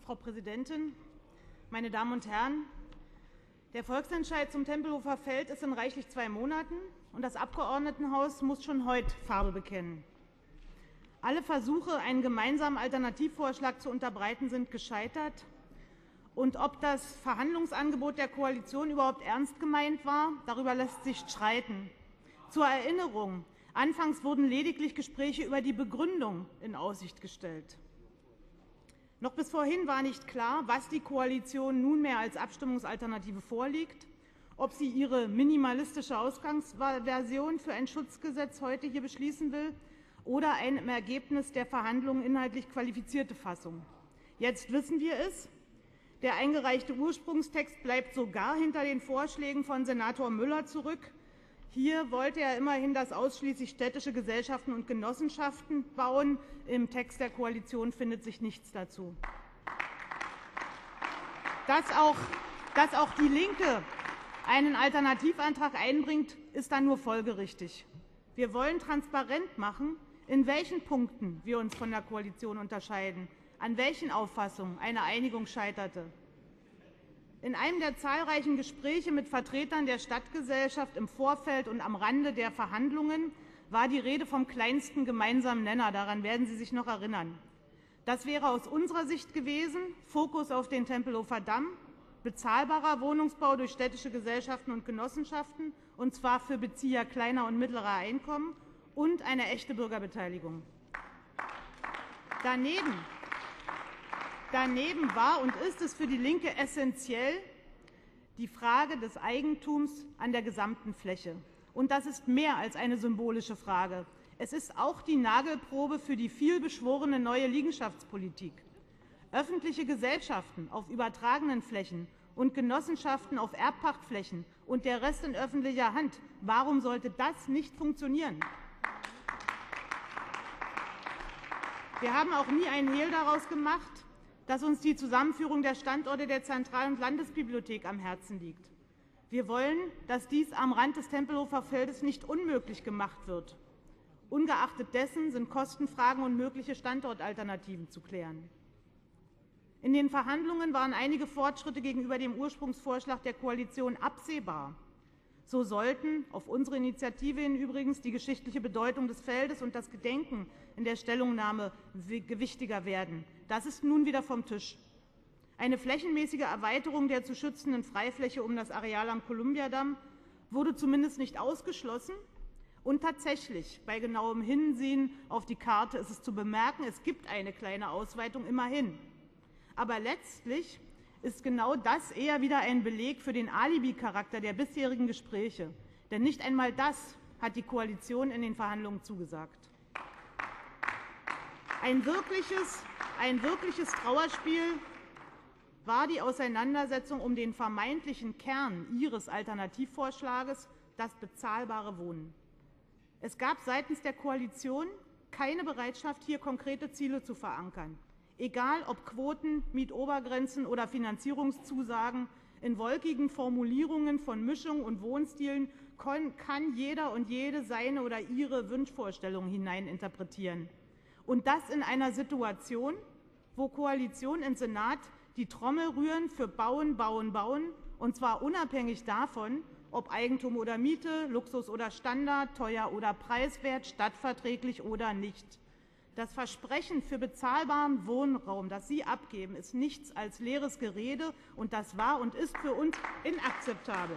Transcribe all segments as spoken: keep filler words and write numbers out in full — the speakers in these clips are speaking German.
Frau Präsidentin, meine Damen und Herren! Der Volksentscheid zum Tempelhofer Feld ist in reichlich zwei Monaten, und das Abgeordnetenhaus muss schon heute Farbe bekennen. Alle Versuche, einen gemeinsamen Alternativvorschlag zu unterbreiten, sind gescheitert. Und ob das Verhandlungsangebot der Koalition überhaupt ernst gemeint war, darüber lässt sich streiten. Zur Erinnerung: Anfangs wurden lediglich Gespräche über die Begründung in Aussicht gestellt. Noch bis vorhin war nicht klar, was die Koalition nunmehr als Abstimmungsalternative vorliegt, ob sie ihre minimalistische Ausgangsversion für ein Schutzgesetz heute hier beschließen will oder eine im Ergebnis der Verhandlungen inhaltlich qualifizierte Fassung. Jetzt wissen wir es. Der eingereichte Ursprungstext bleibt sogar hinter den Vorschlägen von Senator Müller zurück. Hier wollte er immerhin, dass ausschließlich städtische Gesellschaften und Genossenschaften bauen. Im Text der Koalition findet sich nichts dazu. Dass auch, dass auch die Linke einen Alternativantrag einbringt, ist dann nur folgerichtig. Wir wollen transparent machen, in welchen Punkten wir uns von der Koalition unterscheiden, an welchen Auffassungen eine Einigung scheiterte. In einem der zahlreichen Gespräche mit Vertretern der Stadtgesellschaft im Vorfeld und am Rande der Verhandlungen war die Rede vom kleinsten gemeinsamen Nenner. Daran werden Sie sich noch erinnern. Das wäre aus unserer Sicht gewesen: Fokus auf den Tempelhofer Damm, bezahlbarer Wohnungsbau durch städtische Gesellschaften und Genossenschaften, und zwar für Bezieher kleiner und mittlerer Einkommen, und eine echte Bürgerbeteiligung. Daneben Daneben war und ist es für die Linke essentiell die Frage des Eigentums an der gesamten Fläche. Und das ist mehr als eine symbolische Frage. Es ist auch die Nagelprobe für die vielbeschworene neue Liegenschaftspolitik. Öffentliche Gesellschaften auf übertragenen Flächen und Genossenschaften auf Erbpachtflächen und der Rest in öffentlicher Hand. Warum sollte das nicht funktionieren? Wir haben auch nie einen Hehl daraus gemacht, dass uns die Zusammenführung der Standorte der Zentral- und Landesbibliothek am Herzen liegt. Wir wollen, dass dies am Rand des Tempelhofer Feldes nicht unmöglich gemacht wird. Ungeachtet dessen sind Kostenfragen und mögliche Standortalternativen zu klären. In den Verhandlungen waren einige Fortschritte gegenüber dem Ursprungsvorschlag der Koalition absehbar. So sollten auf unsere Initiative hin übrigens die geschichtliche Bedeutung des Feldes und das Gedenken in der Stellungnahme gewichtiger werden. Das ist nun wieder vom Tisch. Eine flächenmäßige Erweiterung der zu schützenden Freifläche um das Areal am Kolumbiadamm wurde zumindest nicht ausgeschlossen. Und tatsächlich, bei genauem Hinsehen auf die Karte ist es zu bemerken, es gibt eine kleine Ausweitung, immerhin. Aber letztlich ist genau das eher wieder ein Beleg für den Alibi-Charakter der bisherigen Gespräche. Denn nicht einmal das hat die Koalition in den Verhandlungen zugesagt. Ein wirkliches, ein wirkliches Trauerspiel war die Auseinandersetzung um den vermeintlichen Kern Ihres Alternativvorschlages, das bezahlbare Wohnen. Es gab seitens der Koalition keine Bereitschaft, hier konkrete Ziele zu verankern. Egal ob Quoten, Mietobergrenzen oder Finanzierungszusagen, in wolkigen Formulierungen von Mischung und Wohnstilen kann jeder und jede seine oder ihre Wunschvorstellungen hineininterpretieren. Und das in einer Situation, wo Koalition und Senat die Trommel rühren für Bauen, Bauen, Bauen, und zwar unabhängig davon, ob Eigentum oder Miete, Luxus oder Standard, teuer oder preiswert, stadtverträglich oder nicht. Das Versprechen für bezahlbaren Wohnraum, das Sie abgeben, ist nichts als leeres Gerede, und das war und ist für uns inakzeptabel.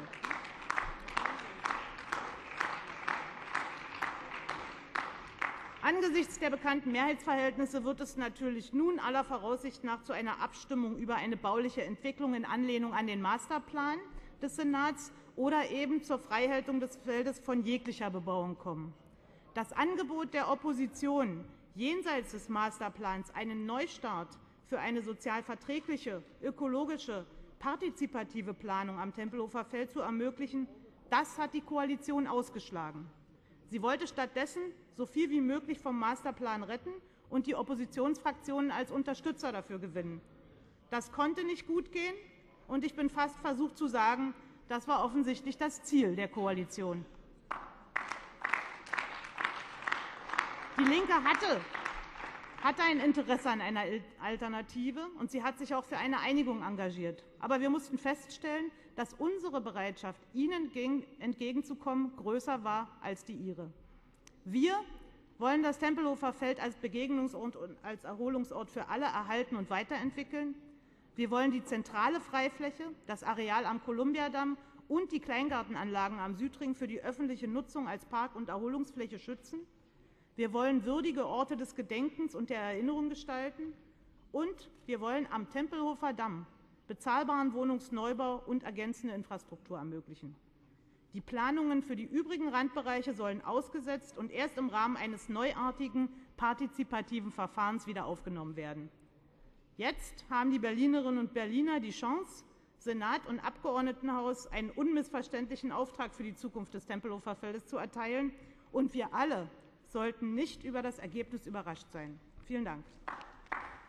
Angesichts der bekannten Mehrheitsverhältnisse wird es natürlich nun aller Voraussicht nach zu einer Abstimmung über eine bauliche Entwicklung in Anlehnung an den Masterplan des Senats oder eben zur Freihaltung des Feldes von jeglicher Bebauung kommen. Das Angebot der Opposition, jenseits des Masterplans einen Neustart für eine sozial verträgliche, ökologische, partizipative Planung am Tempelhofer Feld zu ermöglichen, das hat die Koalition ausgeschlagen. Sie wollte stattdessen so viel wie möglich vom Masterplan retten und die Oppositionsfraktionen als Unterstützer dafür gewinnen. Das konnte nicht gut gehen, und ich bin fast versucht zu sagen, das war offensichtlich das Ziel der Koalition. Die Linke hatte hatte ein Interesse an einer Alternative, und sie hat sich auch für eine Einigung engagiert. Aber wir mussten feststellen, dass unsere Bereitschaft, ihnen entgegenzukommen, größer war als die ihre. Wir wollen das Tempelhofer Feld als Begegnungsort und als Erholungsort für alle erhalten und weiterentwickeln. Wir wollen die zentrale Freifläche, das Areal am Kolumbiadamm und die Kleingartenanlagen am Südring für die öffentliche Nutzung als Park- und Erholungsfläche schützen. Wir wollen würdige Orte des Gedenkens und der Erinnerung gestalten. Und wir wollen am Tempelhofer Damm bezahlbaren Wohnungsneubau und ergänzende Infrastruktur ermöglichen. Die Planungen für die übrigen Randbereiche sollen ausgesetzt und erst im Rahmen eines neuartigen, partizipativen Verfahrens wieder aufgenommen werden. Jetzt haben die Berlinerinnen und Berliner die Chance, Senat und Abgeordnetenhaus einen unmissverständlichen Auftrag für die Zukunft des Tempelhofer Feldes zu erteilen. Und wir alle sollten nicht über das Ergebnis überrascht sein. Vielen Dank.